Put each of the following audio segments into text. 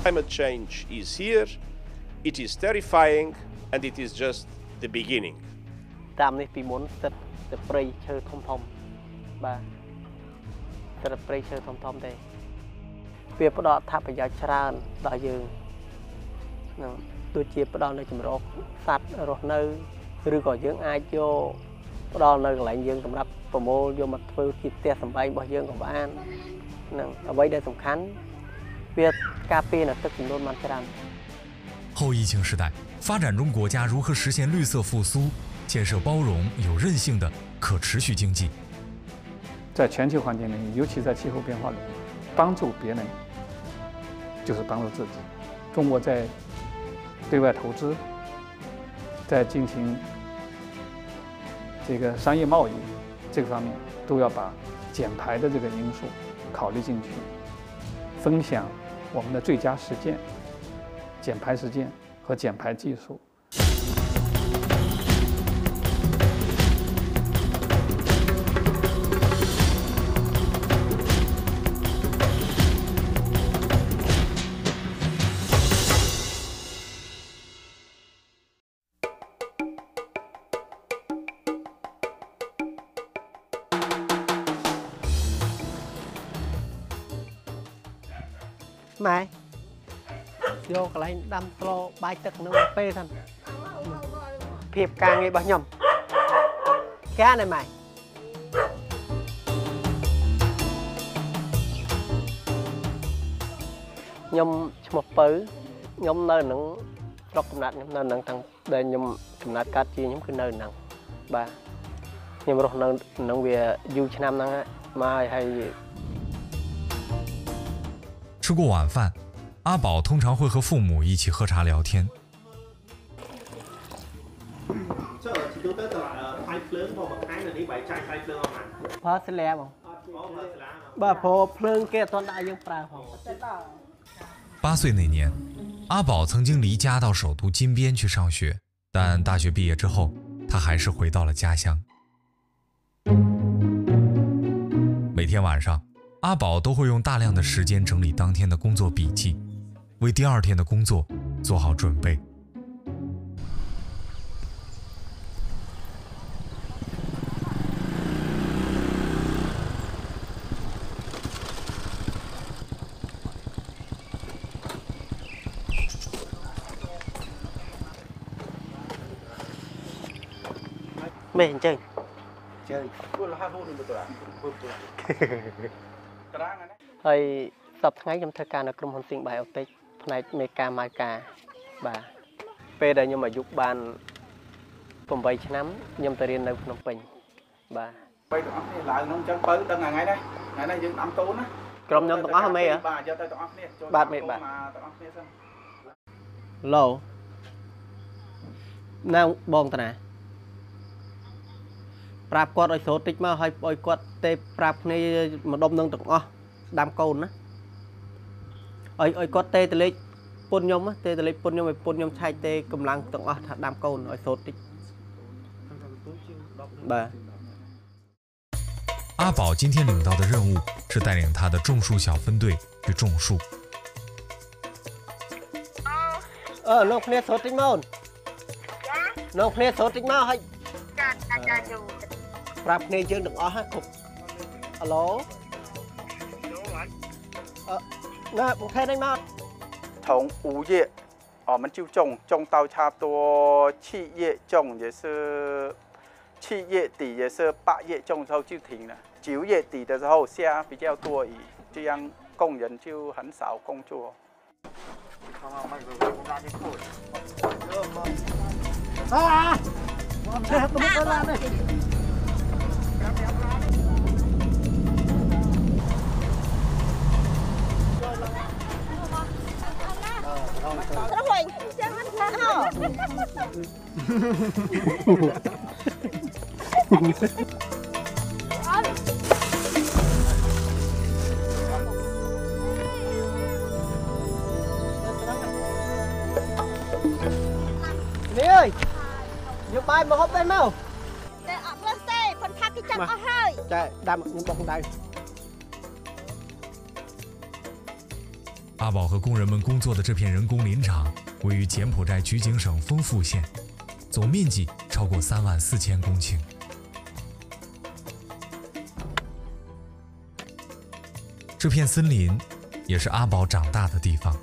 Climate change is here, it is terrifying, and it is just the beginning. តាមនេះពីមុនសិតតែព្រៃឈើធំធំបាទសិតព្រៃឈើធំធំទេវាផ្ដល់អត្ថប្រយោជន៍ច្រើនដល់យើងហ្នឹងដូចជាផ្ដល់នៅចម្រោកសត្វរស់នៅឬក៏យើងអាចយកផ្ដល់នៅកន្លែងយើងសម្រាប់ប្រមូលយកមកធ្វើជាផ្ទះសម្បែងរបស់យើងក៏បានហ្នឹងអ្វីដែលសំខាន់វាការពារនៅទឹកចំនួនបានច្រើន后疫情时代，发展中国家如何实现绿色复苏，建设包容、有韧性的可持续经济？ 在全球环境领域，尤其在气候变化领域，帮助别人就是帮助自己。中国在对外投资，在进行这个商业贸易这个方面，都要把减排的这个因素考虑进去，分享我们的最佳实践、减排实践和减排技术。 ម៉ែយកកន្លែងដាំស្លបាយទឹកនឹងពេលហ្នឹងភាពការងាររបស់ខ្ញុំគេណាម៉ែខ្ញុំឈ្មោះពៅខ្ញុំនៅនឹងស្រុកកំណើតខ្ញុំនៅនឹងតាំងដែលខ្ញុំកំណើតកើតជាខ្ញុំគឺនៅនឹងបាទខ្ញុំរស់នៅនឹងវាយូរឆ្នាំហ្នឹងមកហើយ吃过晚饭，阿宝通常会和父母一起喝茶聊天。 ប្រើស្លាបងបាទព្រោះភ្លើងគេអត់ទាន់ដាក់យើងប្រើផង 8岁那年，阿宝曾经离家到首都金边去上学，但大学毕业之后，他还是回到了家乡。每天晚上，阿宝都会用大量的时间整理当天的工作笔记，为第二天的工作做好准备。 មេអញ្ចឹងហើយសប្តាហ៍ថ្ងៃខ្ញុំធ្វើការនៅក្រុមហ៊ុន Think Biotic ផ្នែកមេកាម៉ៅកាបាទពេលដែលខ្ញុំអាយុបាន8ឆ្នាំខ្ញុំទៅរៀននៅភ្នំពេញបាទ3ទាំងអស់គ្នាឡើងនោះអញ្ចឹងបើដឹងថ្ងៃនេះយើងដាំកូនណាក្រុមខ្ញុំទាំងអស់មេបាទយកទៅទាំងអស់គ្នាចូលបាទមេបាទទាំងអស់គ្នាសិនឡូនៅបងតាណាប្រាប់គាត់ឲ្យស្រោតតិចមកឲ្យគាត់ទេប្រាប់គ្នាម្ដុំនឹងទាំងអស់ដាំកូនណាឲ្យគាត់ទេតលេខពុនខ្ញុំទេតលេខពុនខ្ញុំឲ្យពុនខ្ញុំឆែកទេកម្លាំងទាំងអស់ថាដាំកូនឲ្យស្រោតតិចបាទ阿宝今天领到的任务是带领他的种树小分队去种树。 លោកគ្នាស្រោតតិចមកលោកគ្នាស្រោតតិចមកឲ្យប្រាប់គ្នាយើងទាំងអស់គ្រប់អាឡូណាបងថេនេះមក从5月我们就种到差不多7月种，也是7月底，也是8月种之后就停了。9月底的时候下比较多雨，这样工人就很少工作。 啊！我这怎么回来呢？ Nó hoành chẳng ăn sao Nè ơi, nhiều bài mà hộp đây mau. Để ọc lên xe, phần thác cái chân ở hơi. Chạy, đam những bóng đây. 阿宝和工人们工作的这片人工林场位于柬埔寨菊景省丰富县，总面积超过34000公顷。这片森林也是阿宝长大的地方。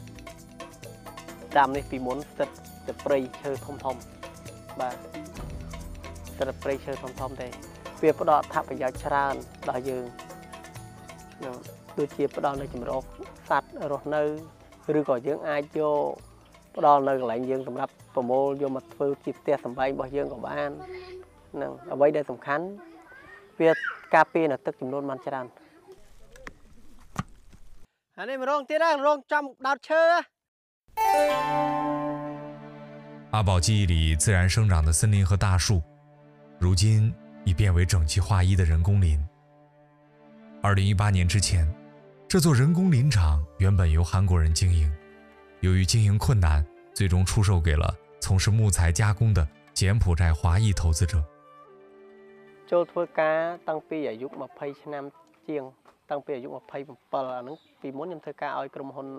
តាមនេះពីមុនស្ថិតតែព្រៃឈើធំៗបាទស្ថិតព្រៃឈើធំៗទេវាផ្ដល់អត្ថប្រយោជន៍ច្រើនដល់យើងដូចជាផ្ដល់នៅចម្រុះសត្វរស់នៅឬក៏យើងអាចយកផ្ដល់នៅកន្លែងយើងសម្រាប់ប្រមូលយកមកធ្វើជាផ្ទះសម្បែងរបស់យើងក៏បាននឹងអ្វីដែលសំខាន់វាការពារនៅទឹកចំនួនបានច្រើនអានេះម្ដងទៀតណារងចំដោតឈើ阿宝记忆里自然生长的森林和大树，如今已变为整齐划一的人工林。2018年之前，这座人工林场原本由韩国人经营，由于经营困难，最终出售给了从事木材加工的柬埔寨华裔投资者。 ចូលធ្វើការតាំងពីអាយុ20ឆ្នាំជាងតាំងពីអាយុ27អាហ្នឹងពីមុនខ្ញុំធ្វើការឲ្យក្រុមហ៊ុន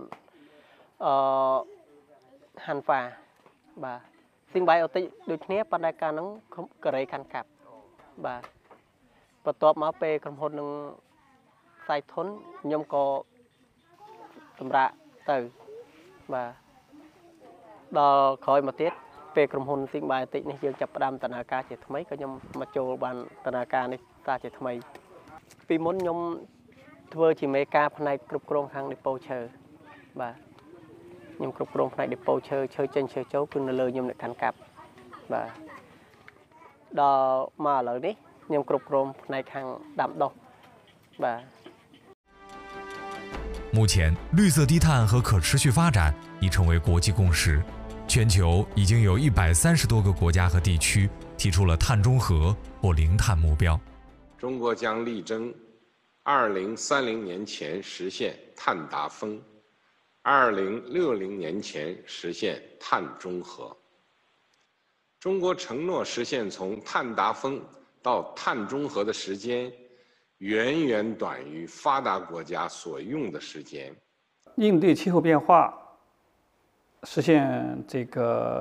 Hanfa បាទស៊ីងបៃអូទិកដូចគ្នាប៉ុន្តែកាលហ្នឹងកូរ៉េខាន់កាប់បាទបន្ទាប់មកពេលក្រុមហ៊ុននឹងខ្សែធនខ្ញុំក៏សម្រាប់ទៅបាទដល់ក្រោយមកទៀតពេលក្រុមហ៊ុនស៊ីងបៃអូទិកនេះយើងចាប់ផ្ដើមដំណើរការជាថ្មីក៏ខ្ញុំមកចូលបានដំណើរការនេះសារជាថ្មីពីមុនខ្ញុំធ្វើជាមេការផ្នែកគ្រប់គ្រងខាងដេប៉ូឈើបាទខ្ញុំគ្រប់គ្រងផ្នែកដេប៉ូឈើចេញឈើចូលគឺនៅលើខ្ញុំអ្នកកាន់កាប់បាទដល់មកឥឡូវនេះខ្ញុំគ្រប់គ្រងផ្នែកខាងដាំដុះបាទ目前，绿色低碳和可持续发展已成为国际共识，全球已经有130多个国家和地区提出了碳中和或零碳目标。 中国将力争2030年前实现碳达峰，2060年前实现碳中和。中国承诺实现从碳达峰到碳中和的时间远远短于发达国家所用的时间。 应对气候变化，实现这个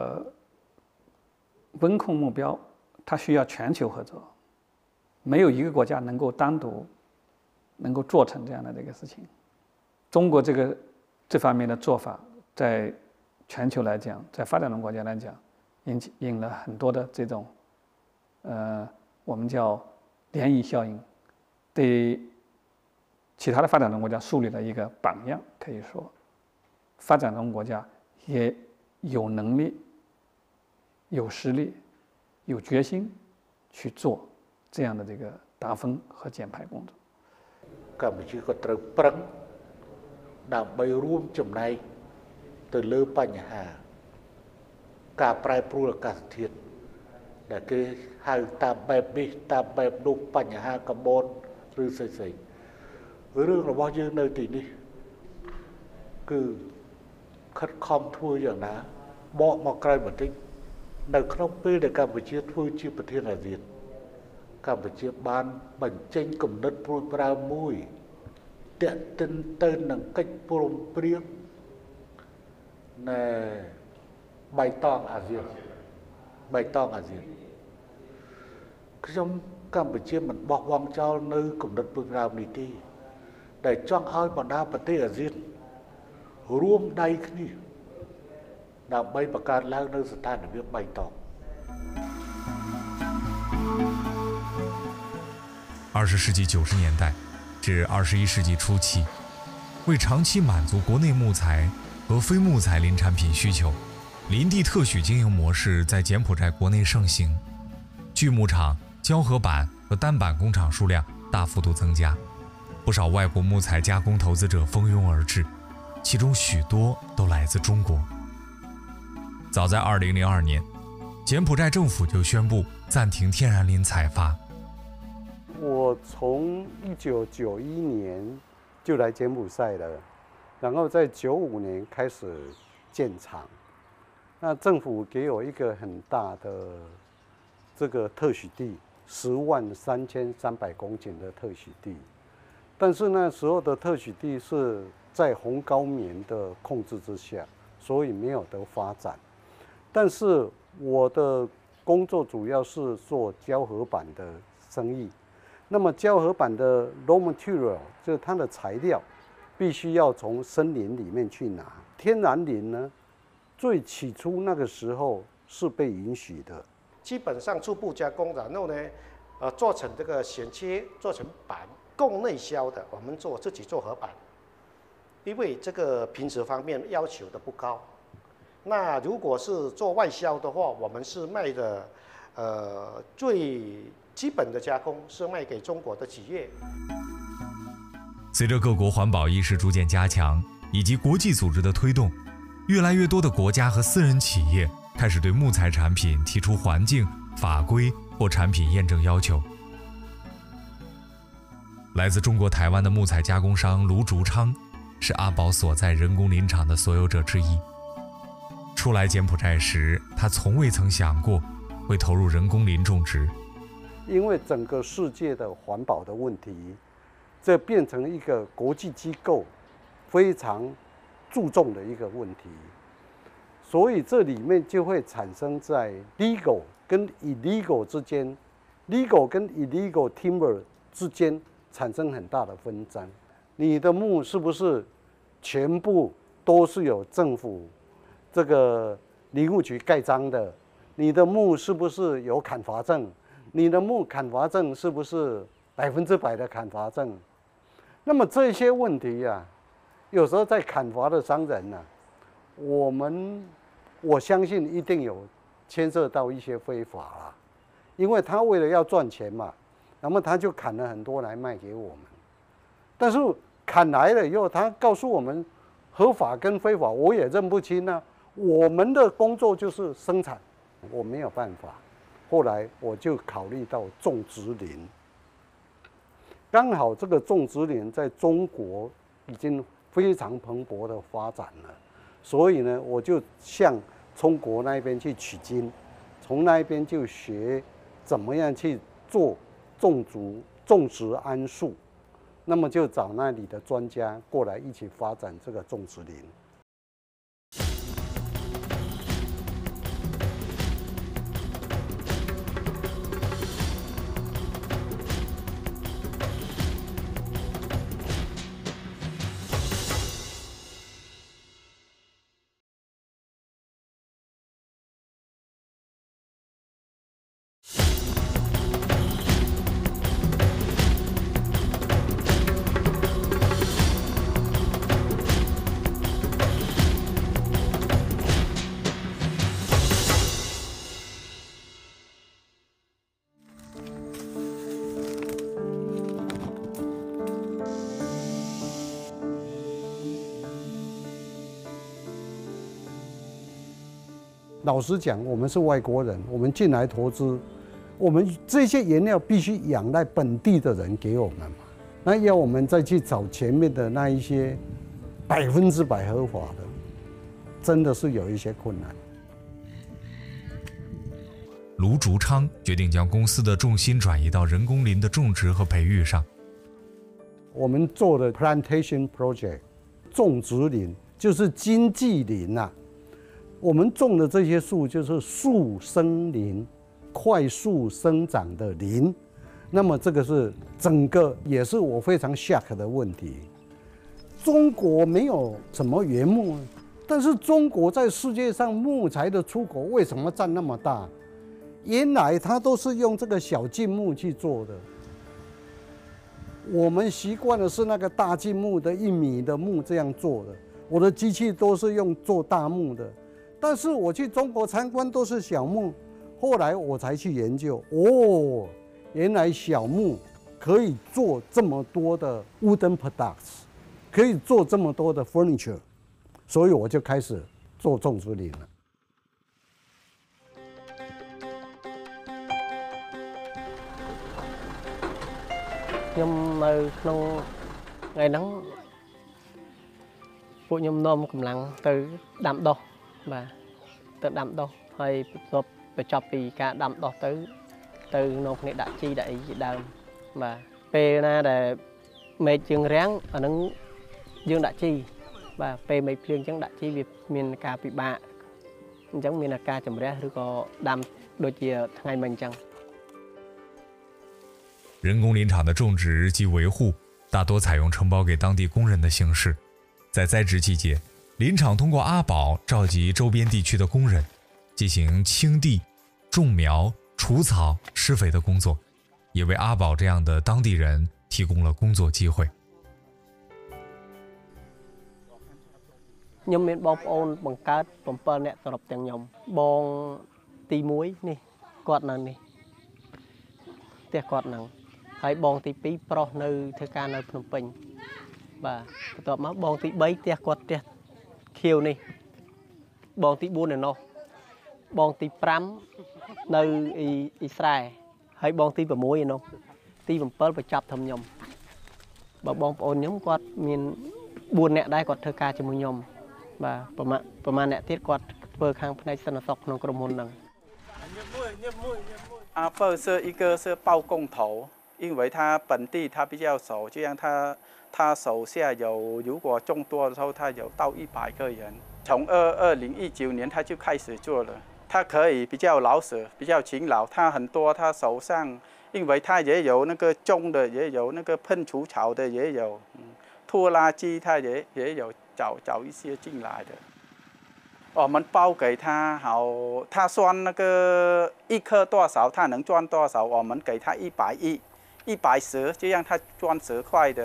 温控目标，它需要全球合作，没有一个国家能够单独能够做成这样的这个事情。中国这方面的做法，在全球来讲，在发展中国家来讲，引了很多的这种我们叫涟漪效应。对其他的发展中国家树立了一个榜样，可以说，发展中国家也有能力、有实力、有决心去做这样的这个达峰和减排工作。 កម្ពុជាក៏ត្រូវប្រឹងដើម្បីរួមចំណែកទៅលើបញ្ហាការប្រែប្រួលអាកាសធាតុដែលគេហៅតាមបែបនេះតាមបែបនោះបញ្ហាកាបូនឬស្អីៗរឿងរបស់យើងនៅទីនេះគឺខិតខំធ្វើយ៉ាងណាបកមកក្រោយបន្តិចនៅក្នុងពេលដែលកម្ពុជាធ្វើជាប្រធានអាស៊ានកម្ពុជាបានបញ្ចេញគំនិតព្រួយបារម្ភមួយទាក់ទិនទៅនឹងកិច្ចព្រមព្រៀងណែបៃតងអាស៊ានខ្ញុំកម្ពុជាមិនបោះបង់ចោលនៅគំនិតព្រួយបារម្ភនេះទេដែលចង់ឲ្យបណ្ដាប្រទេសអាស៊ានរួមដៃគ្នាដើម្បីបង្កើតឡើងនៅស្ថានភាពបៃតង 20世纪90年代至21世纪初期，为长期满足国内木材和非木材林产品需求，林地特许经营模式在柬埔寨国内盛行，锯木厂、胶合板和单板工厂数量大幅度增加，不少外国木材加工投资者蜂拥而至，其中许多都来自中国。早在2002年，柬埔寨政府就宣布暂停天然林采发。 我从1991年就来柬埔寨了，然后在95年开始建厂。那政府给我一个很大的这个特许地，103300公顷的特许地，但是那时候的特许地是在红高棉的控制之下，所以没有得发展。但是我的工作主要是做胶合板的生意。那么胶合板的 raw material 就是它的材料，必须要从森林里面去拿。天然林呢，最起初那个时候是被允许的。 基本上初步加工，然后呢，做成这个剪切，做成板，供内销的，我们自己做合板。因为这个品质方面要求的不高。那如果是做外销的话，我们是卖的，最基本的加工是卖给中国的企业。 随着各国环保意识逐渐加强，以及国际组织的推动，越来越多的国家和私人企业开始对木材产品提出环境、法规或产品验证要求。来自中国台湾的木材加工商卢竹昌是阿宝所在人工林场的所有者之一。初来柬埔寨时，他从未曾想过会投入人工林种植， 因为整个世界的环保的问题，这变成一个国际机构非常注重的一个问题，所以这里面就会产生在 legal 跟 illegal 之间 ，legal 跟 illegal timber 之间产生很大的纷争。你的木是不是全部都是有政府这个林务局盖章的？你的木是不是有砍伐证？你的木砍伐证是不是100%的砍伐证？那么这些问题啊，有时候在砍伐的商人呢，我相信一定有牵涉到一些非法啦，因为他为了要赚钱嘛，那么他就砍了很多来卖给我们。但是砍来了以后，他告诉我们合法跟非法，我也认不清啊。我们的工作就是生产，我没有办法。后来我就考虑到种植林，刚好这个种植林在中国已经非常蓬勃的发展了，所以呢，我就向中国那边去取经，从那边就学怎么样去做种植桉树，那么就找那里的专家过来一起发展这个种植林。老实讲，我们是外国人，我们进来投资，我们这些原料必须仰赖本地的人给我们嘛。那要我们再去找前面的那一些100%合法的，真的是有一些困难。 卢竹昌决定将公司的重心转移到人工林的种植和培育上。 我们做的 plantation project 种植林就是经济林啊。我们种的这些树就是树生林，快速生长的林。那么这个是整个也是我非常 shock 的问题。中国没有什么原木，但是中国在世界上木材的出口为什么占那么大？原来它都是用这个小径木去做的。我们习惯的是那个大径木的1米的木这样做的，我的机器都是用做大木的。但是我去中国参观都是小木，后来我才去研究，哦，原来小木可以做这么多的 wooden products， 可以做这么多的 furniture， 所以我就开始做种植林了。 ខ្ញុំនៅក្នុងថ្ងៃហ្នឹងពួកខ្ញុំនាំកម្លាំងទៅដាំដុះបាទទៅដាំដុះហើយបញ្ចប់ពីការដាំដុះទៅនាំគ្នាដាក់ជីដាក់អីជាដើមបាទពេលណាដែលមេឃជើងរាំងអាហ្នឹងយើងដាក់ជីបាទពេលមេភ្លៀងអញ្ចឹងដាក់ជីវាមានការពិបាកអញ្ចឹងមានការជំរះឬក៏ដាំដូចជាថ្ងៃមិញអញ្ចឹង人工林场的种植及维护大多采用承包给当地工人的形式，在栽植季节，林场通过阿宝召集周边地区的工人，进行清地、种苗、除草、施肥的工作，也为阿宝这样的当地人提供了工作机会。 ខ្ញុំមានបងប្អូនបង្កើត7នាក់សរុបទាំងខ្ញុំបងទី1នេះគាត់នៅនេះផ្ទះគាត់ហ្នឹងហើយបងទី2ប្រុសនៅធ្វើការនៅភ្នំពេញបាទបន្ទាប់មកបងទី3ផ្ទះគាត់ផ្ទះខៀវនេះបងទី4នៅនោះបងទី5នៅអ៊ីស្រែហើយបងទី6ឯនោះទី7បញ្ចប់ធំខ្ញុំបើបងប្អូនខ្ញុំគាត់មាន4នាក់ដែរគាត់ធ្វើការជាមួយខ្ញុំ បាទប្រមាណអ្នកទៀតគាត់ធ្វើខាងផ្នែកសន្តិសុខក្នុងក្រុមហ៊ុនហ្នឹង Apple 是一个是包工头，因为他本地他比较熟，就像他手下有如果众多的时候，他有到100个人。从2019年他就开始做了，他可以比较老实，比较勤劳，他很多他手上，因为他也有那个种的，也有那个喷除草的，也有，拖拉机他也有。 找一些进来的，我们包给他好，他算那个1颗多少，他能赚多少，我们给他110、110，这样他赚10块的。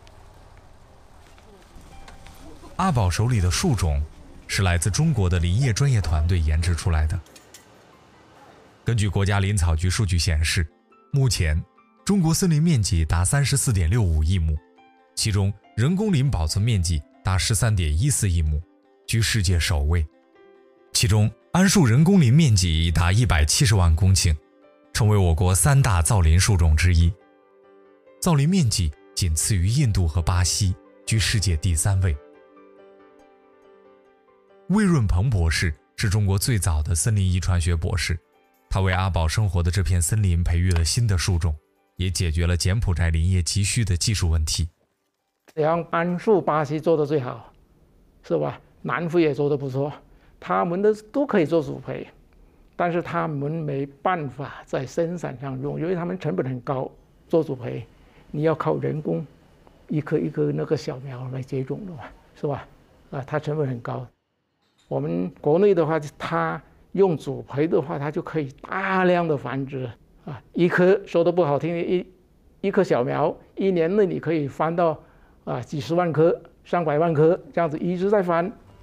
阿宝手里的树种是来自中国的林业专业团队研制出来的。根据国家林草局数据显示，目前中国森林面积达34.65亿亩，其中人工林保存面积 达13.14亿亩，居世界首位。其中，桉树人工林面积达170万公顷，成为我国3大造林树种之一。造林面积仅次于印度和巴西，居世界第3位。魏润鹏博士是中国最早的森林遗传学博士，他为阿宝生活的这片森林培育了新的树种，也解决了柬埔寨林业急需的技术问题。 像桉树，巴西做的最好，是吧？南非也做的不错，他们的都可以做主培，但是他们没办法在生产上用，因为他们成本很高。做主培，你要靠人工，一颗一颗那个小苗来接种的嘛，是吧？它成本很高。我们国内的话，它用主培的话，它就可以大量的繁殖啊，一颗说的不好听，一颗小苗，1年内你可以翻到 几十万颗、上百万颗，这样子一直在翻。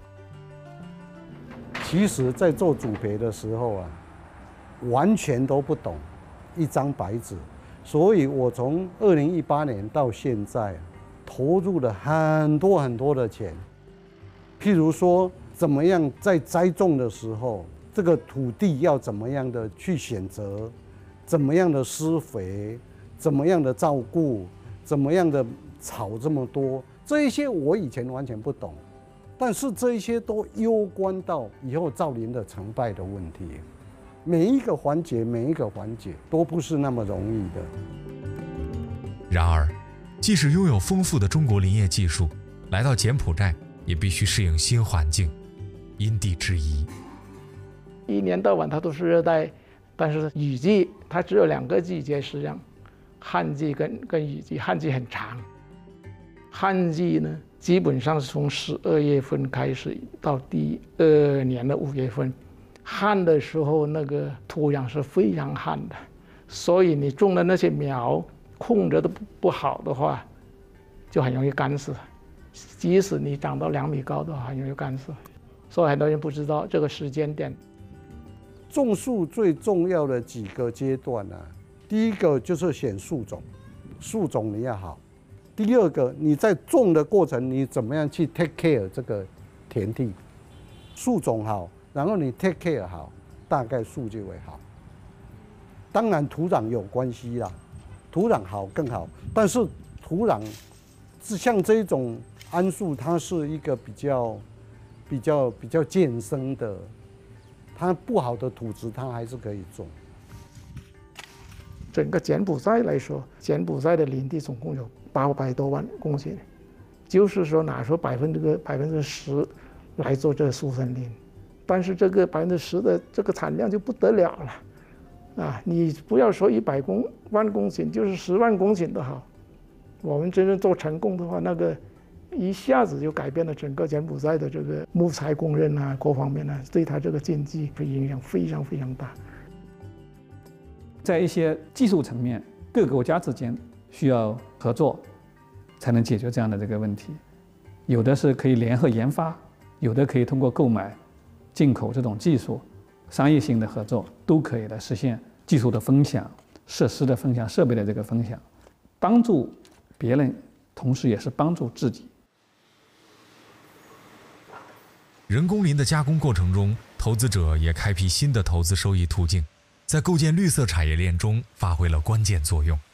其实，在做主培的时候啊，完全都不懂，一张白纸。所以我从2018年到现在，投入了很多的钱。譬如说，怎么样在栽种的时候，这个土地要怎么样的去选择，怎么样的施肥，怎么样的照顾，怎么样的 草这么多，这一些我以前完全不懂，但是这一些都攸关到以后造林的成败的问题。每一个环节都不是那么容易的。 然而，即使拥有丰富的中国林业技术，来到柬埔寨也必须适应新环境，因地制宜。 一年到晚它都是热带，但是雨季它只有2个季节实际上，旱季跟雨季，旱季很长。 旱季呢，基本上是从12月份开始到第2年的5月份。旱的时候，那个土壤是非常旱的，所以你种的那些苗控制的不好的话，就很容易干死。即使你长到2米高的话，很容易干死。所以很多人不知道这个时间点。 种树最重要的几个阶段呢，第一个就是选树种，树种你要好。 第二个，你在种的过程，你怎么样去 take care 这个田地？树种好，然后你 take care 好，大概树就会好。当然土壤有关系啦，土壤好更好，但是土壤是像这种桉树，它是一个比较健生的，它不好的土质它还是可以种。 整个柬埔寨来说，柬埔寨的林地总共有800多万公顷， 就是说拿出10%来做这个树森林，但是这个10%的这个产量就不得了了，啊，你不要说100万公顷，就是10万公顷都好，我们真正做成功的话，那个一下子就改变了整个柬埔寨的这个木材供应啊，各方面呢，对它这个经济的影响非常非常大。 在一些技术层面，各个国家之间需要合作，才能解决这样的这个问题。有的是可以联合研发，有的可以通过购买、进口这种技术，商业性的合作都可以来实现技术的分享、设施的分享、设备的这个分享，帮助别人，同时也是帮助自己。 人工林的加工过程中，投资者也开辟新的投资收益途径，在构建绿色产业链中发挥了关键作用。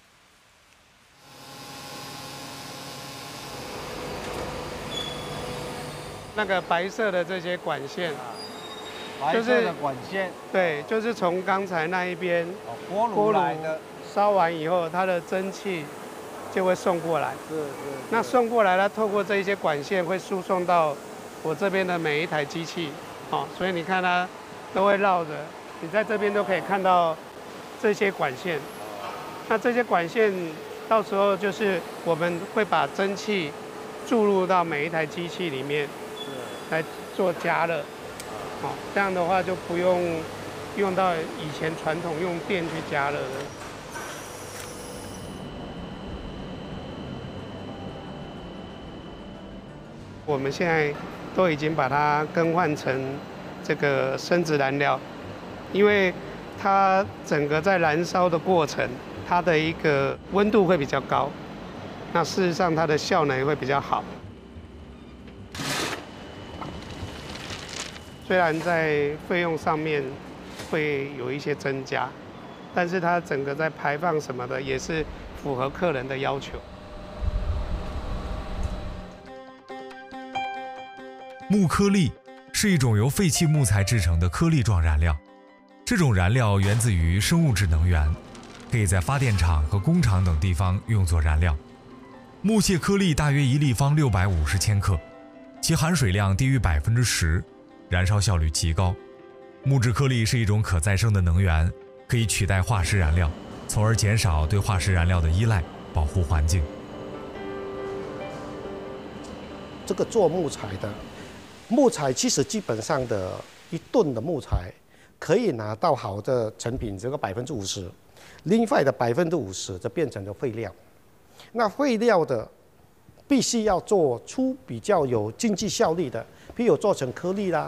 那个白色的这些管线， 白色的管线， 对，就是从刚才那一边锅炉来的， 烧完以后，它的蒸汽就会送过来。 是。 那送过来，它透过这一些管线会输送到我这边的每一台机器，所以你看它都会绕着，你在这边都可以看到这些管线。那这些管线到时候就是我们会把蒸汽注入到每一台机器里面，来做加热，这样的话就不用到以前传统用电去加热的。我们现在都已经把它更换成这个生质燃料，因为它整个在燃烧的过程，它的一个温度会比较高，那事实上它的效能也会比较好。虽然在费用上面会有一些增加，但是它整个在排放什么的也是符合客人的要求。 木颗粒是一种由废弃木材制成的颗粒状燃料，这种燃料源自于生物质能源，可以在发电厂和工厂等地方用作燃料。木屑颗粒大约1立方650千克，其含水量低于10%，燃烧效率极高。木质颗粒是一种可再生的能源，可以取代化石燃料，从而减少对化石燃料的依赖，保护环境。 这个做木材的，木材其实基本上的1吨的木材可以拿到好的成品，这个50%，另外的50%就变成了废料。那废料的必须要做出比较有经济效率的，譬如做成颗粒啦。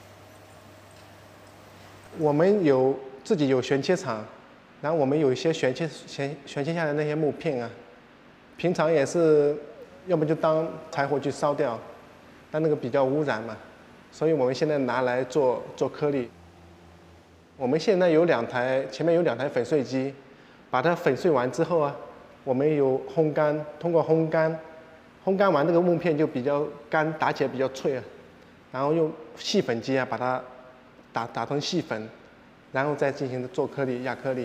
我们自己有旋切厂，然后我们有一些旋切下来那些木片啊，平常也是要么就当柴火去烧掉，但那个比较污染嘛，所以我们现在拿来做颗粒。我们现在前面有2台粉碎机，把它粉碎完之后啊，我们有烘干，通过烘干完那个木片就比较干，打起来比较脆啊，然后用细粉机啊把它打成细粉，然后再进行做颗粒、压颗粒。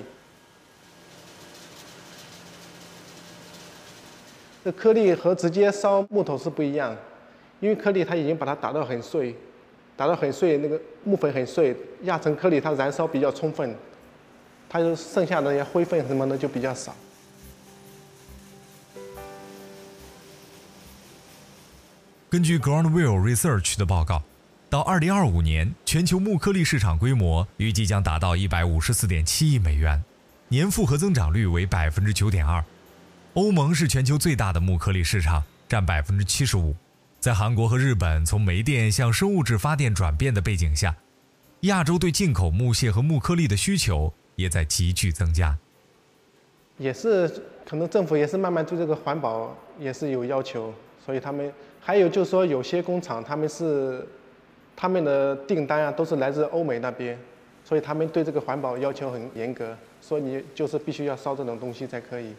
这颗粒和直接烧木头是不一样，因为颗粒它已经把它打到很碎，那个木粉很碎，压成颗粒它燃烧比较充分，它就剩下的那些灰分什么的就比较少。 根据 Groundwell Research 的报告，到2025年，全球木颗粒市场规模预计将达到154.7亿美元，年复合增长率为9.2%。欧盟是全球最大的木颗粒市场，占75%。在韩国和日本从煤电向生物质发电转变的背景下，亚洲对进口木屑和木颗粒的需求也在急剧增加。 也是可能政府也是慢慢对这个环保也是有要求，所以他们还有就是说有些工厂他们的订单啊都是来自欧美那边，所以他们对这个环保要求很严格，说你就是必须要烧这种东西才可以。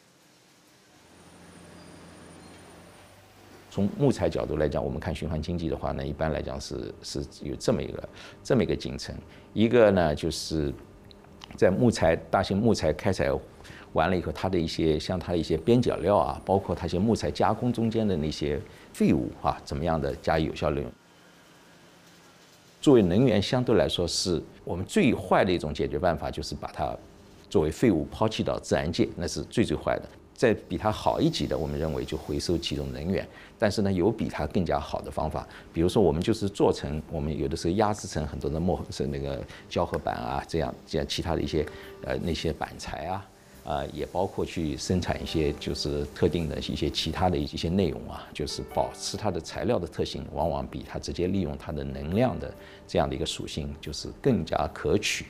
从木材角度来讲，我们看循环经济的话呢，一般来讲是有这么一个进程。一个呢，就是在大型木材开采完了以后，它的一些像它的一些边角料啊，包括它一些木材加工中间的那些废物啊，怎么样的加以有效利用。作为能源，相对来说是我们最坏的一种解决办法，就是把它作为废物抛弃到自然界，那是最坏的。再比它好一级的，我们认为就回收其中能源。但是呢，有比它更加好的方法，比如说我们就是做成，我们有的时候压制成很多的是那个胶合板啊，这样其他的一些那些板材啊，也包括去生产一些就是特定的一些其他的一些内容啊，就是保持它的材料的特性，往往比它直接利用它的能量的这样的一个属性，就是更加可取。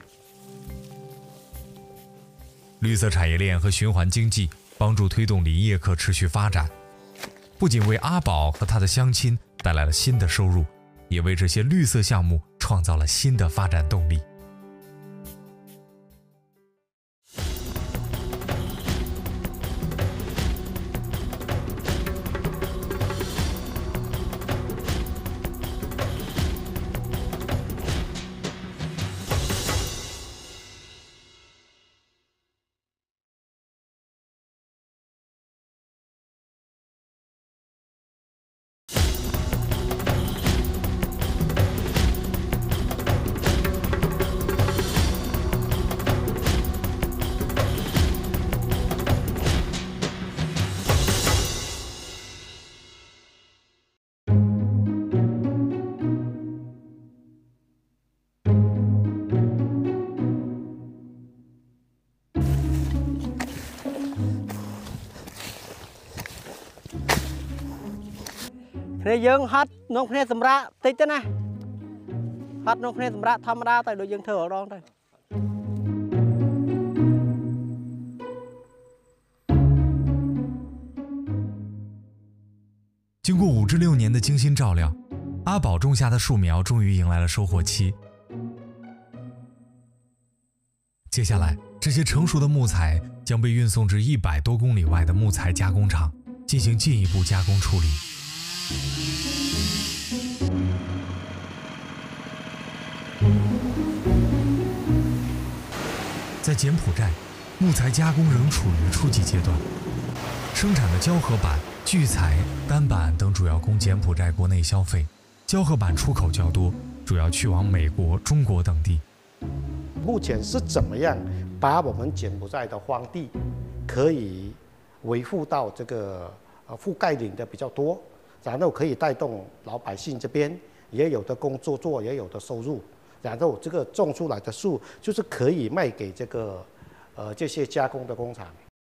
绿色产业链和循环经济帮助推动林业可持续发展，不仅为阿宝和他的乡亲带来了新的收入，也为这些绿色项目创造了新的发展动力。 គ្នាយើងហត់នោះគ្នាសម្រាប់តិចទៅណាហត់នោះគ្នាសម្រាប់ធម្មតាទៅដូចយើងធ្វើម្ដងទៅ经过5至6年的精心照料，阿宝种下的树苗终于迎来了收获期。接下来，这些成熟的木材将被运送至100多公里外的木材加工厂，进行进一步加工处理。 在柬埔寨，木材加工仍处于初级阶段，生产的胶合板、锯材、单板等主要供柬埔寨国内消费。胶合板出口较多，主要去往美国、中国等地。 目前是怎么样把我们柬埔寨的荒地可以维护到这个覆盖领的比较多？ 然后可以带动老百姓这边也有的工作做，也有的收入。然后这个种出来的树就是可以卖给这个这些加工的工厂。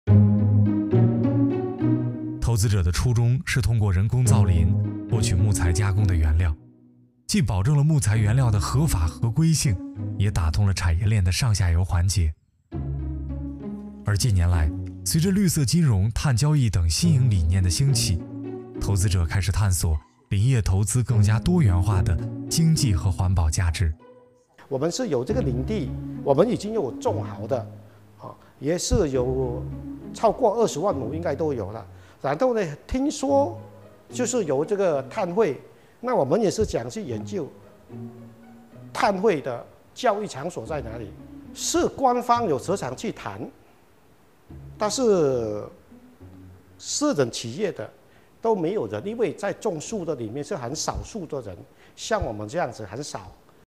投资者的初衷是通过人工造林获取木材加工的原料，既保证了木材原料的合法合规性，也打通了产业链的上下游环节。而近年来，随着绿色金融、碳交易等新颖理念的兴起， 投资者开始探索林业投资更加多元化的经济和环保价值。 我们是有这个林地，我们已经有种好的，也是有超过20万亩，应该都有了。然后呢，听说就是有这个碳汇，那我们也是想去研究碳汇的交易场所在哪里，是官方有时常去谈，但是私人企业的 都没有人，因为在种树的里面是很少数的人，像我们这样子很少。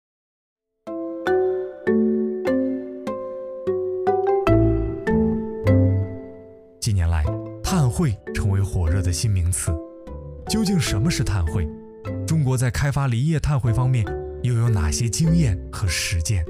近年来，碳汇成为火热的新名词。究竟什么是碳汇？中国在开发林业碳汇方面又有哪些经验和实践？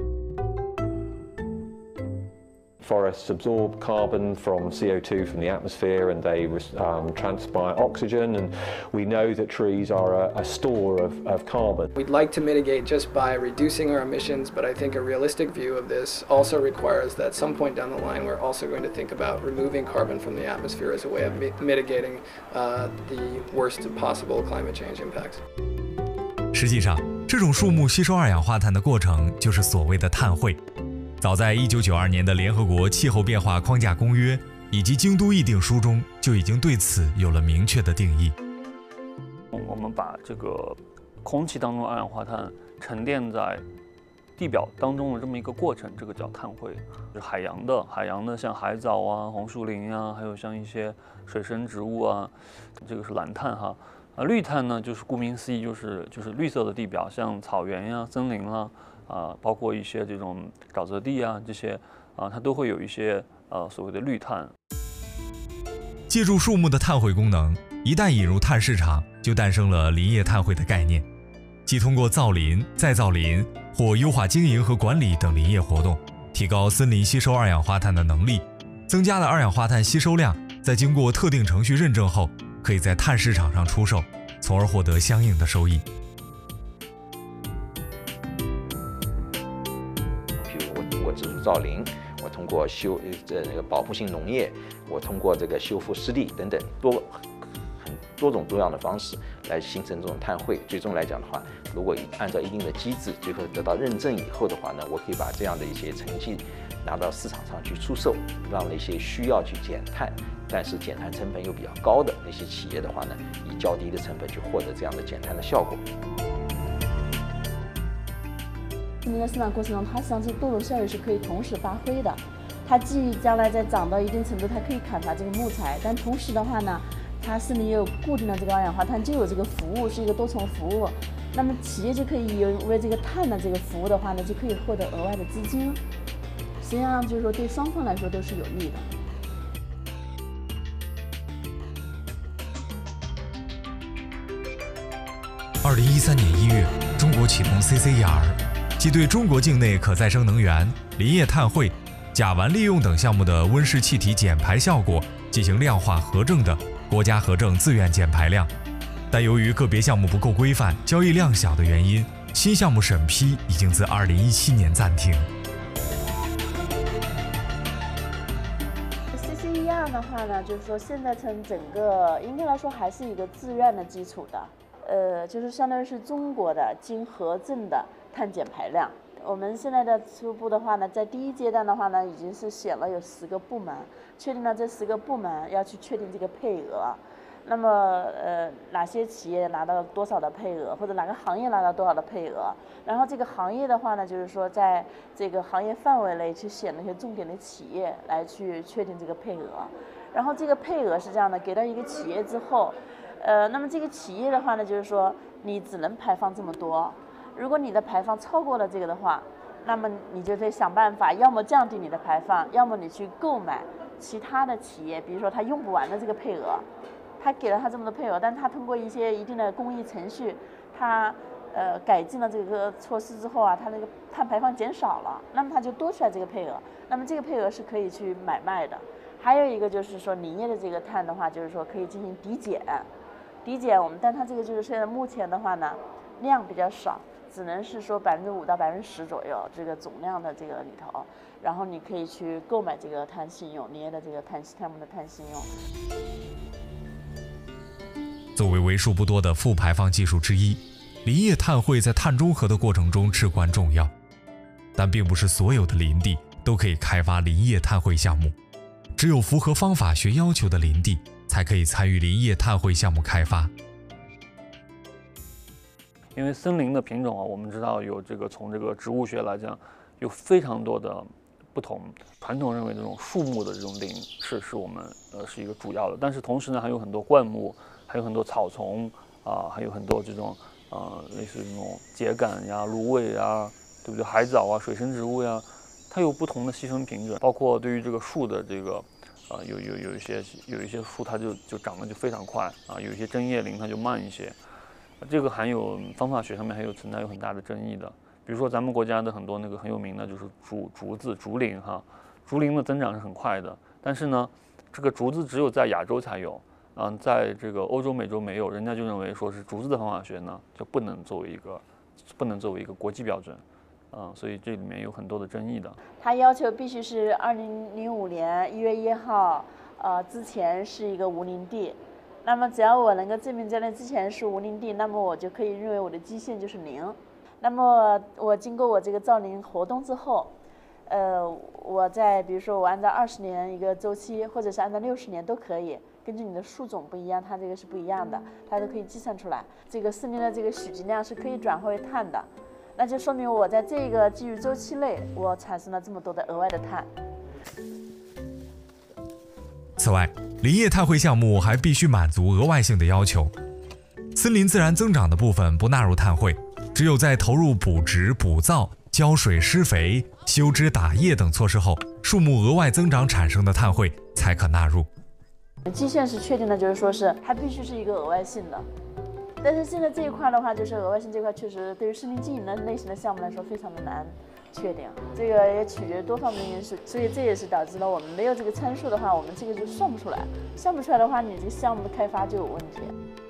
Forests absorb carbon from CO2 from the atmosphere and they transpire oxygen, and we know that trees are a store of carbon. We'd like to mitigate just by reducing our emissions, but I think a realistic view of this also requires that at some point down the line we're also going to think about removing carbon from the atmosphere as a way of mitigating the worst possible climate change impacts. 实际上，这种树木吸收二氧化碳的过程就是所谓的碳汇。 早在1992年的联合国气候变化框架公约以及京都议定书中，就已经对此有了明确的定义。 我们把这个空气当中的二氧化碳沉淀在地表当中的这么一个过程，这个叫碳汇。就是海洋的像海藻啊、红树林啊，还有像一些水生植物啊，这个是蓝碳哈。绿碳呢，就是顾名思义，就是绿色的地表，像草原呀、森林啦，包括一些这种沼泽地啊，这些它都会有一些所谓的绿碳。 借助树木的碳汇功能，一旦引入碳市场，就诞生了林业碳汇的概念，即通过造林、再造林或优化经营和管理等林业活动，提高森林吸收二氧化碳的能力，增加了二氧化碳吸收量，在经过特定程序认证后，可以在碳市场上出售，从而获得相应的收益。 比如我通过植树造林，我通过那个保护性农业，我通过这个修复湿地等等很多种多样的方式来形成这种碳汇。最终来讲的话，如果按照一定的机制，最后得到认证以后的话呢，我可以把这样的一些成绩拿到市场上去出售，让那些需要去减碳，但是减碳成本又比较高的那些企业的话呢，以较低的成本去获得这样的减碳的效果。 森林的生长过程中，它实际上是多种效益是可以同时发挥的。它既将来在长到一定程度，它可以砍伐这个木材，但同时的话呢，它森林也有固定的这个二氧化碳，就有这个服务，是一个多重服务。那么企业就可以因为这个碳的这个服务的话呢，就可以获得额外的资金。实际上就是说，对双方来说都是有利的。 2013年1月，中国启动 CCER， 即对中国境内可再生能源、林业碳汇、甲烷利用等项目的温室气体减排效果进行量化核证的国家核证自愿减排量。但由于个别项目不够规范、交易量小的原因，新项目审批已经自2017年暂停。 CCER 的话呢，就是说现在从整个应该来说还是一个自愿的基础的。就是相当于是中国的经核证的碳减排量。我们现在的初步的话呢，在第一阶段的话呢，已经是选了有10个部门，确定了这10个部门要去确定这个配额。那么哪些企业拿到多少的配额，或者哪个行业拿到多少的配额，然后这个行业的话呢，就是说在这个行业范围内去选那些重点的企业来去确定这个配额。然后这个配额是这样的，给到一个企业之后。那么这个企业的话呢，就是说你只能排放这么多，如果你的排放超过了这个的话，那么你就得想办法，要么降低你的排放，要么你去购买其他的企业，比如说他用不完的这个配额，他给了他这么多配额，但他通过一些一定的工艺程序，他改进了这个措施之后啊，他那个碳排放减少了，那么他就多出来这个配额，那么这个配额是可以去买卖的。还有一个就是说林业的这个碳的话，就是说可以进行抵减。我们，但它这个就是现在目前的话呢，量比较少，只能是说5%到10%左右这个总量的这个里头，然后你可以去购买这个碳信用，林业的这个项目的碳信用。 作为为数不多的负排放技术之一，林业碳汇在碳中和的过程中至关重要，但并不是所有的林地都可以开发林业碳汇项目，只有符合方法学要求的林地才可以参与林业碳汇项目开发。 因为森林的品种啊，我们知道有这个从这个植物学来讲，有非常多的不同。传统认为这种树木的这种林是我们是一个主要的，但是同时呢，还有很多灌木，还有很多草丛还有很多这种类似这种秸秆呀、芦苇呀，对不对？海藻啊、水生植物呀，它有不同的细分品种，包括对于这个树的这个。有一些树它就长得就非常快有一些针叶林它就慢一些，这个还有方法学上面还有存在有很大的争议的。比如说咱们国家的很多那个很有名的就是竹林竹林的增长是很快的，但是呢，这个竹子只有在亚洲才有，在这个欧洲、美洲没有，人家就认为说是竹子的方法学呢就不能作为一个国际标准。所以这里面有很多的争议的。 它要求必须是2005年1月1号，之前是一个无林地。那么只要我能够证明在那之前是无林地，那么我就可以认为我的基线就是0。那么我经过我这个造林活动之后，我在比如说我按照20年一个周期，或者是按照60年都可以，根据你的树种不一样，它这个是不一样的，它都可以计算出来。这个森林的这个许积量是可以转化为碳的。 那就说明我在这个季育周期内，我产生了这么多的额外的碳。 此外，林业碳汇项目还必须满足额外性的要求。森林自然增长的部分不纳入碳汇，只有在投入补植、补造、浇水、施肥、修枝打叶等措施后，树木额外增长产生的碳汇才可纳入。 基线是确定的，就是说是它必须是一个额外性的。但是现在这一块的话，就是额外性这块确实对于森林经营的类型的项目来说非常的难确定，这个也取决于多方面因素，所以这也是导致了我们没有这个参数的话，我们这个就算不出来，算不出来的话，你这个项目的开发就有问题。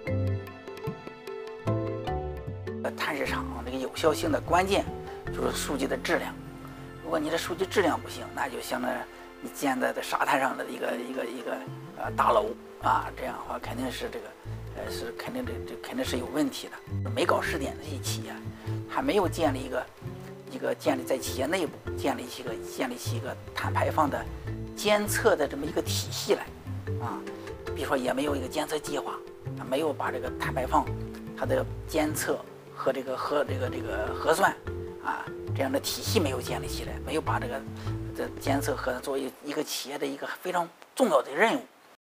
碳市场这个有效性的关键就是数据的质量，如果你的数据质量不行，那就相当于你建在沙滩上的一个大楼啊，这样的话肯定是这个是肯定肯定是有问题的。没搞试点的这些企业，还没有建立一个建立在企业内部建立起一个碳排放的监测的这么一个体系来啊，比如说也没有一个监测计划，没有把这个碳排放它的监测和这个核算啊这样的体系没有建立起来，没有把这监测核算作为一个企业的一个非常重要的任务。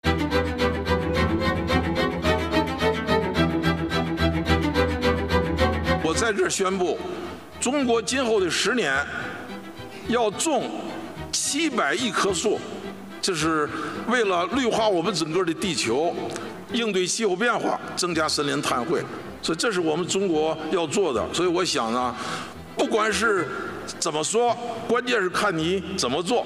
我在这宣布，中国今后的10年要种700亿棵树，这是为了绿化我们整个的地球，应对气候变化，增加森林碳汇。所以这是我们中国要做的。所以我想呢，不管是怎么说，关键是看你怎么做。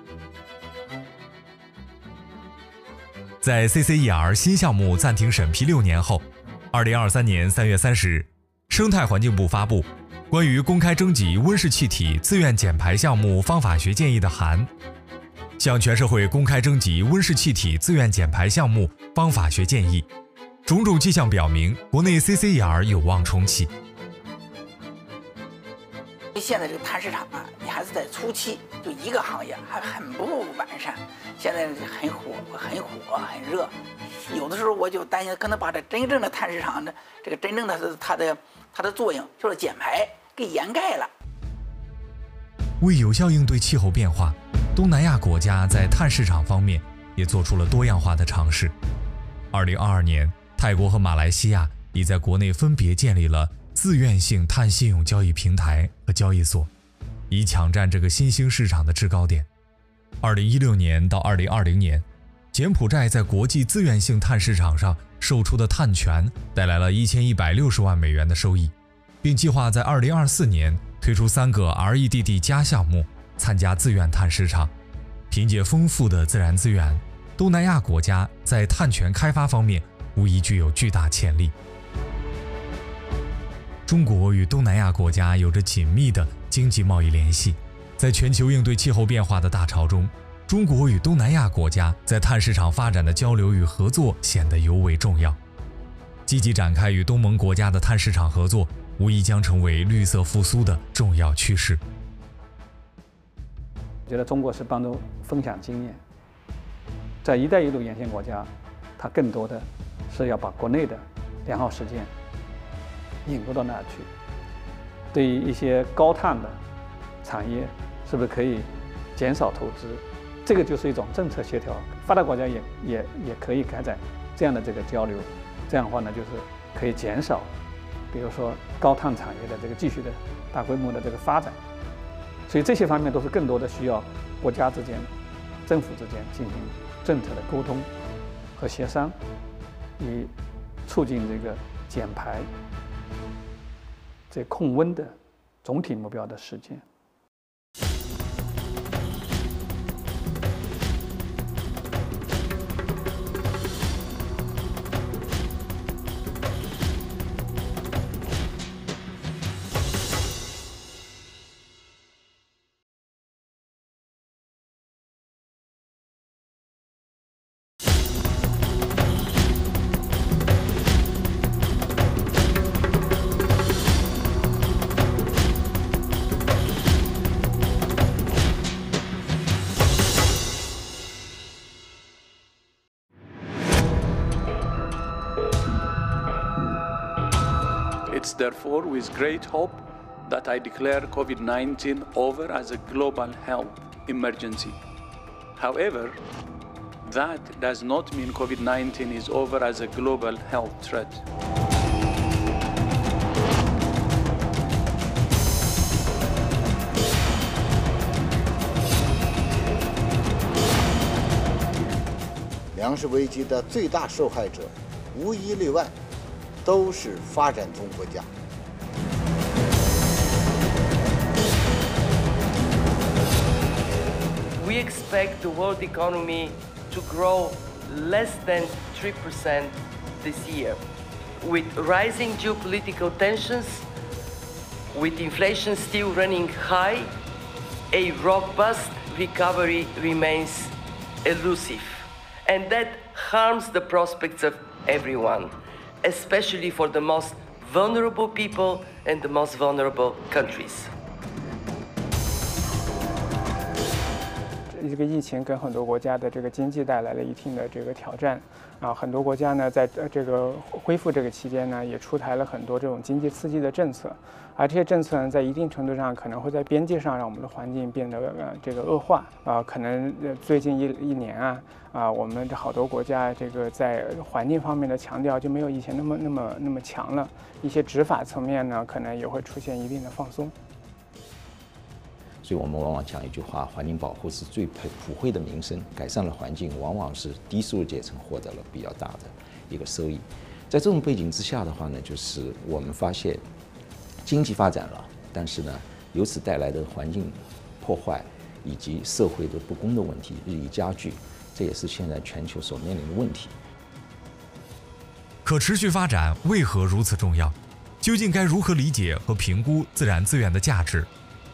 在 CCER 新项目暂停审批6年后，2023年3月30日，生态环境部发布关于公开征集温室气体自愿减排项目方法学建议的函，向全社会公开征集温室气体自愿减排项目方法学建议。种种迹象表明，国内 CCER 有望重启。 现在这个碳市场啊，你还是在初期，就一个行业还很不完善，现在很火、很热。有的时候我就担心，可能把这真正的碳市场的这个真正的它的作用，就是减排给掩盖了。 为有效应对气候变化，东南亚国家在碳市场方面也做出了多样化的尝试。2022年，泰国和马来西亚已在国内分别建立了自愿性碳信用交易平台和交易所，以抢占这个新兴市场的制高点。2016年到2020年，柬埔寨在国际自愿性碳市场上售出的碳权带来了1160万美元的收益，并计划在2024年推出3个 REDD+ 项目参加自愿碳市场。凭借丰富的自然资源，东南亚国家在碳权开发方面无疑具有巨大潜力。中国与东南亚国家有着紧密的经济贸易联系，在全球应对气候变化的大潮中，中国与东南亚国家在碳市场发展的交流与合作显得尤为重要。积极展开与东盟国家的碳市场合作，无疑将成为绿色复苏的重要趋势。 我觉得中国是帮助分享经验，在“一带一路”沿线国家，它更多的是要把国内的良好实践引入到那儿去。对于一些高碳的产业，是不是可以减少投资？这个就是一种政策协调。发达国家也可以开展这样的这个交流，这样的话呢，就是可以减少，比如说高碳产业的这个继续的大规模的这个发展。所以这些方面都是更多的需要国家之间、政府之间进行政策的沟通和协商，以促进这个减排、这控温的总体目标的实现。 It's therefore with great hope that I declare COVID-19 over as a global health emergency. However, that does not mean COVID-19 is over as a global health threat. 粮食危机的最大受害者，无一例外，都是发展中国家。 We expect the world economy to grow less than 3% this year. With rising geopolitical tensions, with inflation still running high, a robust recovery remains elusive. And that harms the prospects of everyone, especially for the most vulnerable people and the most vulnerable countries. 这个疫情跟很多国家的这个经济带来了一定的这个挑战啊，很多国家呢在这个恢复这个期间呢，也出台了很多这种经济刺激的政策，而这些政策呢，在一定程度上可能会在边界上让我们的环境变得这个恶化啊，可能最近一年啊，我们好多国家这个在环境方面的强调就没有以前那么强了，一些执法层面呢，可能也会出现一定的放松。 所以我们往往讲一句话：环境保护是最普惠的民生，改善了环境，往往是低收入阶层获得了比较大的一个收益。在这种背景之下的话呢，就是我们发现经济发展了，但是呢，由此带来的环境破坏以及社会的不公的问题日益加剧，这也是现在全球所面临的问题。 可持续发展为何如此重要？究竟该如何理解和评估自然资源的价值？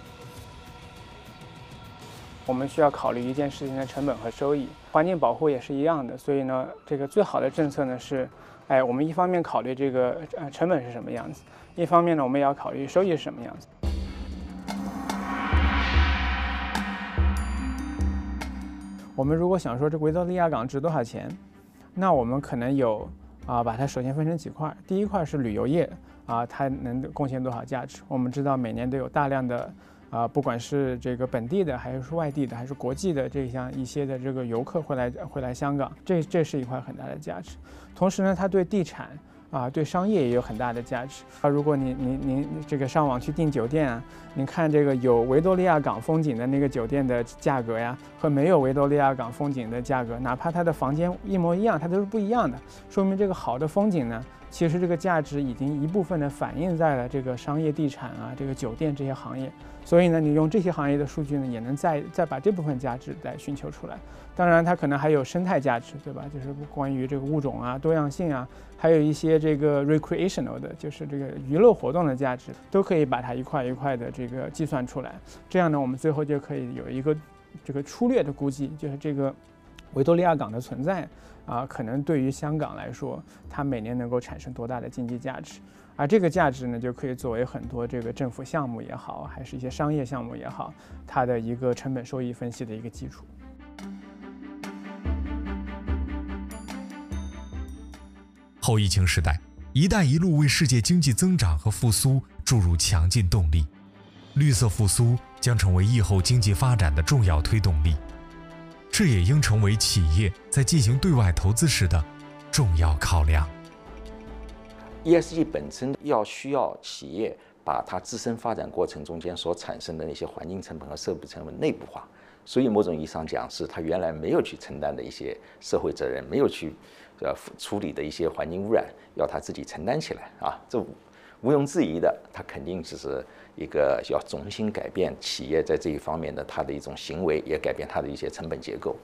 我们需要考虑一件事情的成本和收益，环境保护也是一样的。所以呢，这个最好的政策呢是，我们一方面考虑这个成本是什么样子，一方面呢我们也要考虑收益是什么样子。我们如果想说这维多利亚港值多少钱，那我们可能有把它首先分成几块。第一块是旅游业它能贡献多少价值？我们知道每年都有大量的。 不管是这个本地的，还是外地的，还是国际的，这样一些的这个游客会来香港，这是一块很大的价值。同时呢，它对地产对商业也有很大的价值。如果您这个上网去订酒店您看这个有维多利亚港风景的那个酒店的价格呀，和没有维多利亚港风景的价格，哪怕它的房间一模一样，它都是不一样的。说明这个好的风景呢，其实这个价值已经一部分的反映在了这个商业地产这个酒店这些行业。 所以呢，你用这些行业的数据呢，也能再把这部分价值再寻求出来。当然，它可能还有生态价值，对吧？就是关于这个物种多样性还有一些这个 recreational 的，就是这个娱乐活动的价值，都可以把它一块一块的这个计算出来。这样呢，我们最后就可以有一个这个粗略的估计，就是这个维多利亚港的存在可能对于香港来说，它每年能够产生多大的经济价值。 而这个价值呢，就可以作为很多这个政府项目也好，还是一些商业项目也好，它的一个成本收益分析的一个基础。 后疫情时代，“一带一路”为世界经济增长和复苏注入强劲动力，绿色复苏将成为疫后经济发展的重要推动力。这也应成为企业在进行对外投资时的重要考量。 ESG 本身需要企业把它自身发展过程中间所产生的那些环境成本和社会成本内部化，所以某种意义上讲，是它原来没有去承担的一些社会责任，没有去处理的一些环境污染，要它自己承担起来这毋庸置疑的，它肯定只是一个要重新改变企业在这一方面的它的一种行为，也改变它的一些成本结构。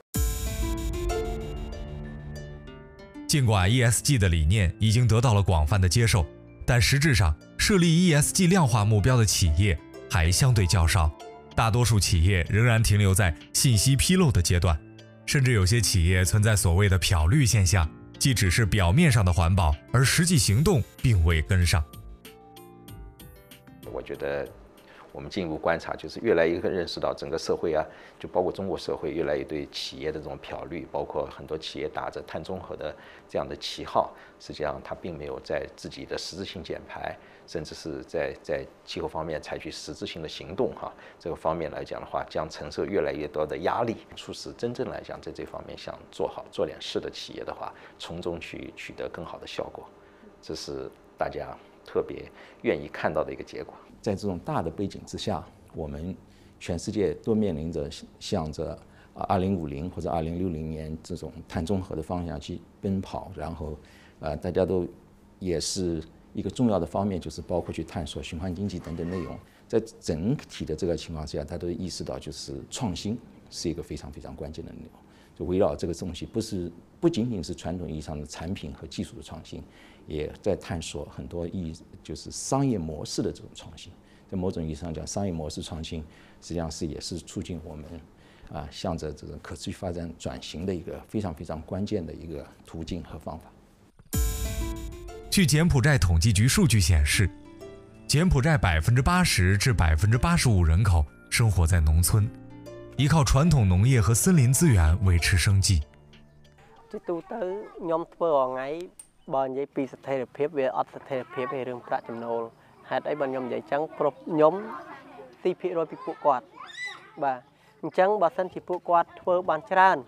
尽管 ESG 的理念已经得到了广泛的接受，但实质上设立 ESG 量化目标的企业还相对较少，大多数企业仍然停留在信息披露的阶段，甚至有些企业存在所谓的漂绿现象，即只是表面上的环保，而实际行动并未跟上。 我觉得我们进一步观察，就是越来越认识到整个社会啊，就包括中国社会越来越对企业的这种漂绿，包括很多企业打着碳中和的这样的旗号，实际上它并没有在自己的实质性减排，甚至是在气候方面采取实质性的行动哈。这个方面来讲的话，将承受越来越多的压力，促使真正来讲在这方面想做点事的企业的话，从中去取得更好的效果，这是大家特别愿意看到的一个结果。在这种大的背景之下，我们全世界都面临着向着2050或者2060年这种碳中和的方向去奔跑，然后大家都也是一个重要的方面，就是包括去探索循环经济等等内容。在整体的这个情况下，大家都意识到，就是创新是一个非常非常关键的内容。就围绕这个东西，不仅仅是传统意义上的产品和技术的创新，也在探索很多就是商业模式的这种创新。在某种意义上讲，商业模式创新实际上也是促进我们向着这种可持续发展转型的一个非常非常关键的一个途径和方法。 据柬埔寨统计局数据显示，柬埔寨80%至85%人口生活在农村，依靠传统农业和森林资源维持生计。 ជាទូទៅខ្ញុំធ្វើរាល់ថ្ងៃបើនិយាយពីស្ថិរភាពវាអត់ស្ថិរភាពទេរឿងប្រាក់ចំណូលហេតុអីបើខ្ញុំនិយាយចឹងព្រោះខ្ញុំទីភាគរយពីពួកគាត់បាទអញ្ចឹងបើសិនជាពួកគាត់ធ្វើបានច្រើន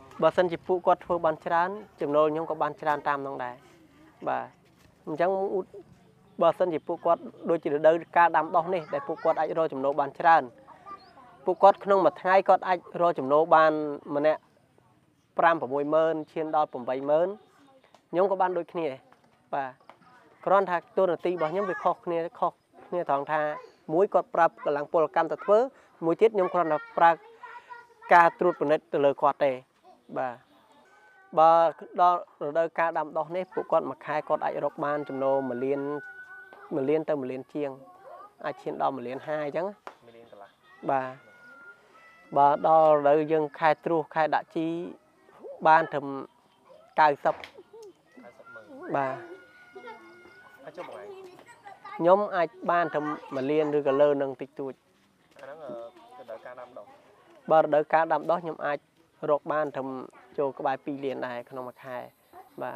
ចំណូលខ្ញុំក៏បានច្រើនតាមនោះដែរបាទអញ្ចឹងបើសិនជាពួកគាត់ដូចជារដូវកាលដាំដុះនេះដែលពួកគាត់អាចរកចំណូលបានច្រើនពួកគាត់ក្នុងមួយថ្ងៃគាត់អាចរកចំណូលបានម្នាក់5-6ម៉ឺនឈានដល់8ម៉ឺនខ្ញុំក៏បានដូចគ្នាបាទគ្រាន់ថាទូនាទីរបស់ខ្ញុំវាខុសគ្នាត្រង់ថាមួយគាត់ប្រាប់កម្លាំងពលកម្មទៅធ្វើមួយទៀតខ្ញុំគ្រាន់តែប្រើការត្រួតពិនិត្យទៅលើគាត់ទេបាទបើដល់រដូវកាលដាំដុះនេះពួកគាត់មួយខែគាត់អាចរកបានចំណូល1លានទៅ1លានជាងអាចឈានដល់1លាន5អញ្ចឹង1លានកន្លះបាទបើដល់រដូវយើងខែត្រួសខែដាក់ជីបានត្រឹម90បាទអាចចុះមួយខ្ញុំអាចបានត្រឹម1លានឬក៏លើនឹងតិចតួចអាហ្នឹងរដូវកាលដាំដុះបើរដូវកាលដាំដុះខ្ញុំអាចរកបានត្រឹមចូលក្បែរ2លានដែរក្នុងមួយខែបាទ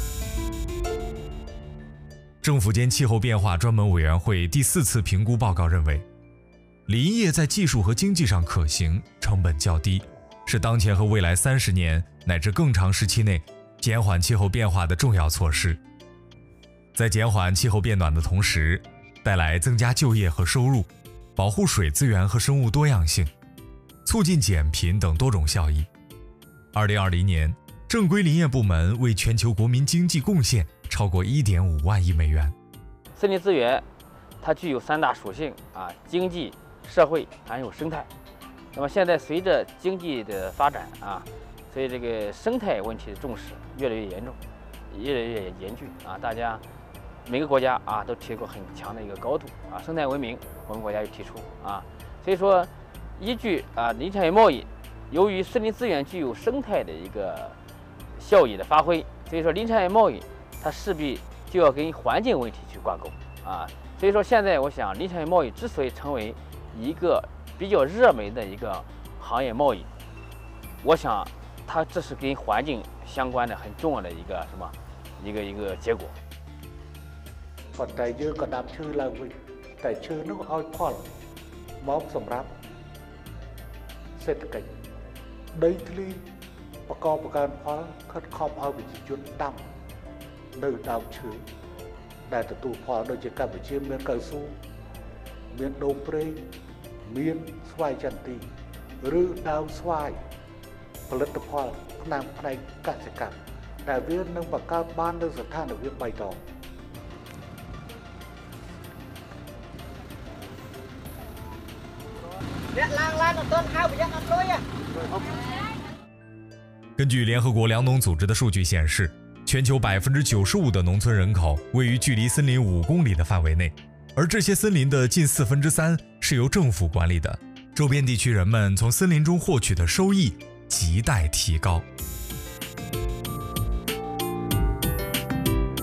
政府间气候变化专门委员会第4次评估报告认为，林业在技术和经济上可行，成本较低，是当前和未来30年乃至更长时期内减缓气候变化的重要措施。在减缓气候变暖的同时，带来增加就业和收入，保护水资源和生物多样性，促进减贫等多种效益。2020年，正规林业部门为全球国民经济贡献超过1.5万亿美元。 森林资源它具有3大属性经济、社会还有生态。那么现在随着经济的发展所以这个生态问题的重视越来越严重，越来越严峻大家每个国家都提过很强的一个高度生态文明我们国家也提出所以说依据林产业贸易，由于森林资源具有生态的一个效益的发挥，所以说林产业贸易它势必就要跟环境问题去挂钩所以说现在我想林产业贸易之所以成为一个比较热门的一个行业贸易，我想它这是跟环境相关的很重要的一个一个结果。 ប៉ុន្តែយើងក៏ដាំឈើឡើងវិញតែឈើនោះឲ្យផលមកសម្រាប់សេដ្ឋកិច្ចដីធ្លីបង្កើនផលខិតខំឲ្យប្រជាជនដាំនៅដើមឈើដែលទទួលផលដូចជាកម្ពុជាមានកៅស៊ូមានដូងប្រេងមានស្វាយចន្ទីឬដើមស្វាយផលិតផលផ្នែកកសិកម្មដែលវានឹងបង្កើតបាននូវស្ថានភាពបៃតង根据联合国粮农组织的数据显示，全球95%的农村人口位于距离森林5公里的范围内，而这些森林的近3/4是由政府管理的，周边地区人们从森林中获取的收益亟待提高。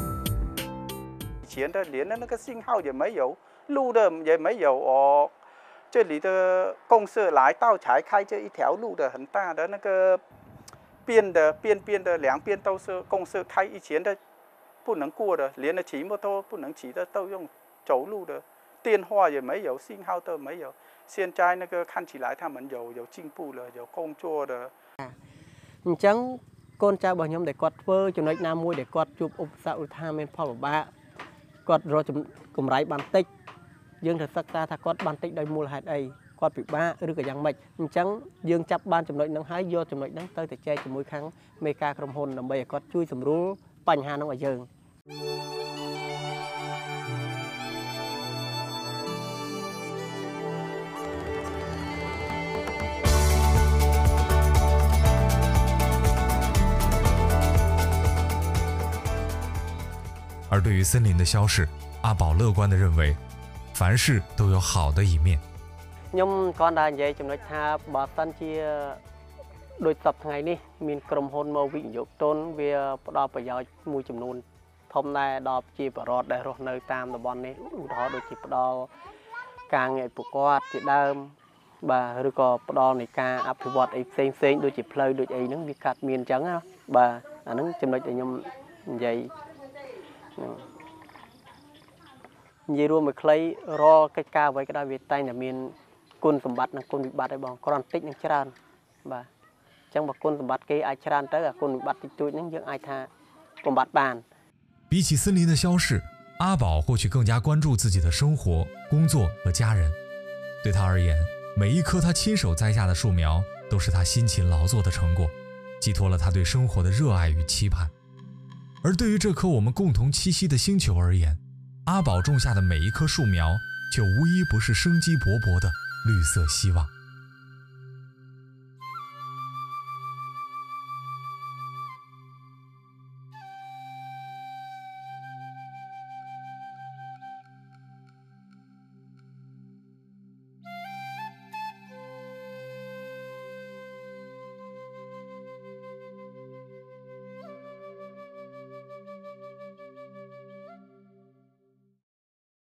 以前的连那个信号也没有，路的也没有这里的公社来到才开这一条路的很大的那个边的两边都是公社开，以前的不能过的，连骑摩托不能骑的，都用走路的，电话也没有，信号都没有。现在那个看起来他们有进步了，有工作的。 ចឹងកូនចៅរបស់ខ្ញុំដែលគាត់ធ្វើចំណុចណាមួយដែលគាត់ជួបឧបសគ្គឬថាមានផលលំបាកគាត់រកកម្រៃបានតិចយើងត្រូវសិក្សាថាគាត់បានតិចដោយមូលហេតុអីគាត់ពិបាកឬក៏យ៉ាងម៉េចអញ្ចឹងយើងចាប់បានចំណុចហ្នឹងហើយយកចំណុចហ្នឹងទៅចែកជាមួយខាងមេការក្រុមហ៊ុនដើម្បីឲ្យគាត់ជួយសម្រួលបញ្ហាហ្នឹងឲ្យយើង而对于森林的消逝，阿宝乐观地认为，凡事都有好的一面。 ខ្ញុំគាត់ដែរនិយាយចំណុចថាបើសិនជាដូចសប្តាហ៍ថ្ងៃនេះមានក្រុមហ៊ុនមកវិនិយោគទុនវាផ្ដល់ប្រយោជន៍មួយចំនួនធំដែរដល់ប្រជាពលរដ្ឋដែលរស់នៅតាមតំបន់នេះឧទាហរណ៍ដូចជាផ្ដល់ការងារប្រកបជាដើមបាទឬក៏ផ្ដល់នៃការអភិវឌ្ឍអីផ្សេងៗដូចជាផ្លូវដូចអីហ្នឹងវាកាត់មានអញ្ចឹងណាបាទអាហ្នឹងចំណុចដែលខ្ញុំនិយាយរួមមួយខ្លីរាល់កិច្ចការអ្វីក៏ដោយវាតែងតែមាន គុណសម្បត្តិនិងគុណវិបត្តិឲ្យបងគ្រាន់តិចនិងច្រើនបាទអញ្ចឹងបើគុណសម្បត្តិគេអាចច្រើនទៅអាគុណវិបត្តិតិចតួចហ្នឹងយើងអាចថាបំបត្តិបាន比起森林的消逝，阿宝或许更加关注自己的生活、工作和家人。对他而言，每一棵他亲手栽下的树苗都是他辛勤劳作的成果，寄托了他对生活的热爱与期盼。而对于这颗我们共同栖息的星球而言，阿宝种下的每一棵树苗，却无一不是生机勃勃的绿色希望。